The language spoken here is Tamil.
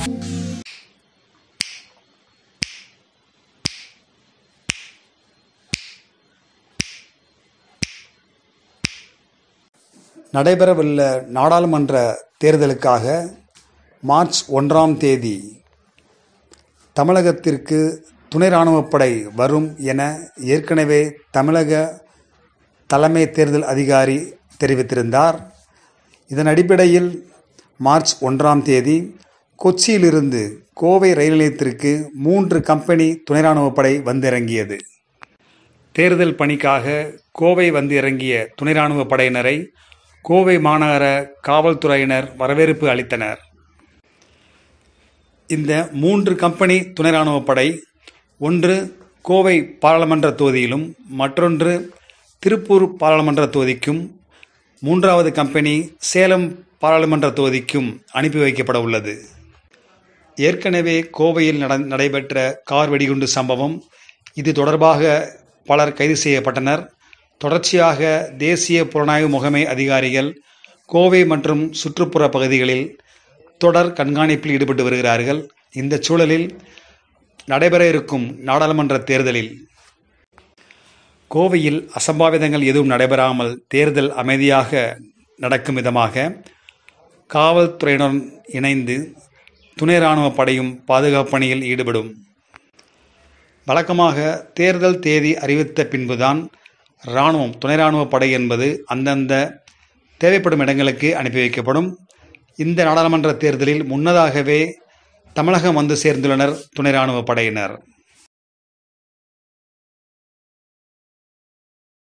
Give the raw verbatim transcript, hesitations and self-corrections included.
நடைபெறவுள்ள நாடாளுமன்ற தேர்தலுக்காக மார்ச் ஒன்றாம் தேதி தமிழகத்திற்கு துணை இராணுவப்படை வரும் என ஏற்கனவே தமிழக தலைமை தேர்தல் அதிகாரி தெரிவித்திருந்தார். இதன் அடிப்படையில் மார்ச் ஒன்றாம் தேதி கொச்சியிலிருந்து கோவை ரயில் நிலையத்திற்கு மூன்று கம்பெனி துணை இராணுவப்படை வந்திறங்கியது. தேர்தல் பணிக்காக கோவை வந்து இறங்கிய துணை இராணுவ படையினரை கோவை மாநகர காவல்துறையினர் வரவேற்பு அளித்தனர். இந்த மூன்று கம்பெனி துணை இராணுவப்படை ஒன்று கோவை பாராளுமன்ற தொகுதியிலும் மற்றொன்று திருப்பூர் பாராளுமன்ற தொகுதிக்கும் மூன்றாவது கம்பெனி சேலம் பாராளுமன்ற தொகுதிக்கும் அனுப்பி வைக்கப்பட உள்ளது. ஏற்கனவே கோவையில் நடைபெற்ற கார் வெடிகுண்டு சம்பவம், இது தொடர்பாக பலர் கைது செய்யப்பட்டனர். தொடர்ச்சியாக தேசிய புலனாய்வு முகமை அதிகாரிகள் கோவை மற்றும் சுற்றுப்புற பகுதிகளில் தொடர் கண்காணிப்பில் ஈடுபட்டு வருகிறார்கள். இந்த சூழலில் நடைபெற இருக்கும் நாடாளுமன்ற தேர்தலில் கோவையில் அசம்பாவிதங்கள் எதுவும் நடைபெறாமல் தேர்தல் அமைதியாக நடக்கும் விதமாக காவல்துறையினருடன் இணைந்து துணை இராணுவ படையும் பாதுகாப்பு பணியில் ஈடுபடும். வழக்கமாக தேர்தல் தேதி அறிவித்த பின்புதான் இராணுவம் துணை இராணுவ படை என்பது அந்தந்த தேவைப்படும் இடங்களுக்கு அனுப்பி வைக்கப்படும். இந்த நாடாளுமன்ற தேர்தலில் முன்னதாகவே தமிழகம் வந்து சேர்ந்துள்ளனர் துணை இராணுவ படையினர்.